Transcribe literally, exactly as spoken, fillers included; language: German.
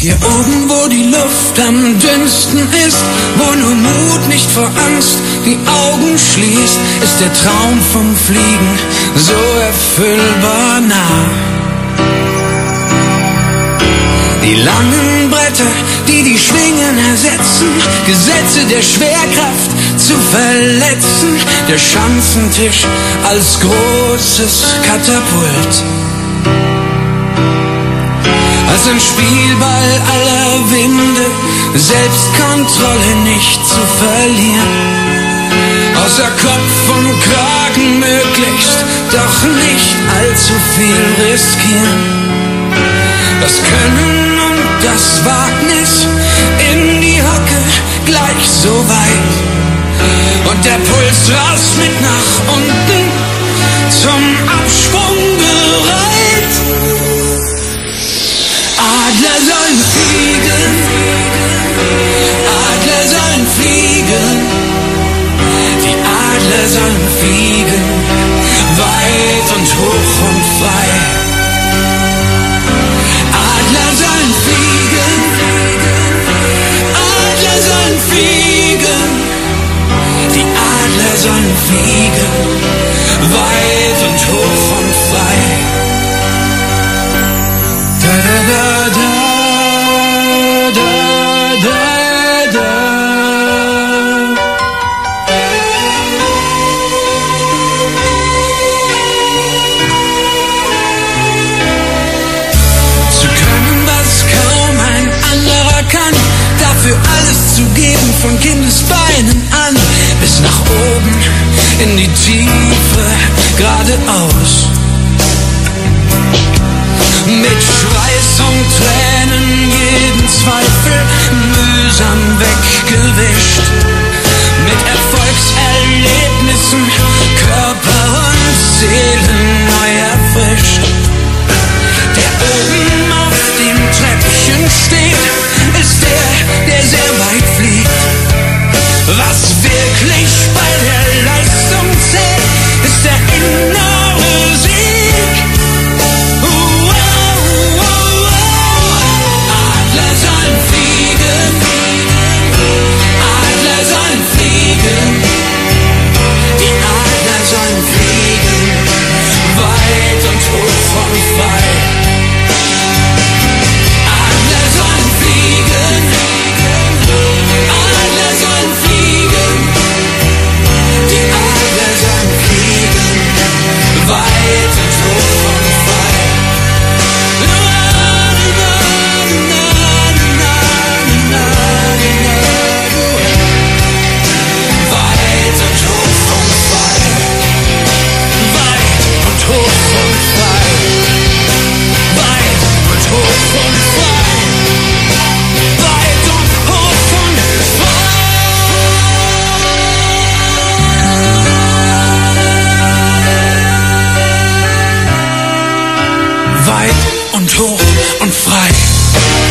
Hier oben, wo die Luft am dünnsten ist, wo nur Mut nicht vor Angst die Augen schließt, ist der Traum vom Fliegen so erfüllbar nah. Die langen Bretter, die die Schwingen ersetzen, Gesetze der Schwerkraft zu verletzen, der Schanzentisch als großes Katapult. Als ein Spielball aller Winde, Selbstkontrolle nicht zu verlieren. Außer Kopf und Kragen möglichst, doch nicht allzu viel riskieren. Das Können und das Wagnis in die Hocke gleich so weit. Und der Puls rast mit nach unten, zum Absprung bereit. Adler sollen fliegen, Adler sollen fliegen, die Adler sollen fliegen, weit und hoch und frei. Adler sollen fliegen, Adler sollen fliegen, die Adler sollen fliegen, weit und hoch und frei. Da da da da da da da. Zu können, was kaum ein anderer kann, dafür alles zu geben von Kindesbeinen an, bis nach oben in die Tiefe geradeaus. Mit Schweiß und Tränen jeden Zweifel mühsam weggewischt. Mit Erfolgserlebnissen Körper und Seele neu erfrischt. Der oben auf dem Treppchen steht, ist der, der sehr weit fliegt. Was wirklich bei der Leistung zählt, ist der innere Sieg. Adler sollen fliegen, Adler sollen fliegen, die Adler sollen fliegen, weit und hoch und frei. Adler sollen fliegen, Adler sollen fliegen, die Adler sollen fliegen, weit und hoch und frei. Weit und hoch und frei, weit und hoch und frei, weit und hoch und frei, weit und hoch und frei. Weit und hoch und frei.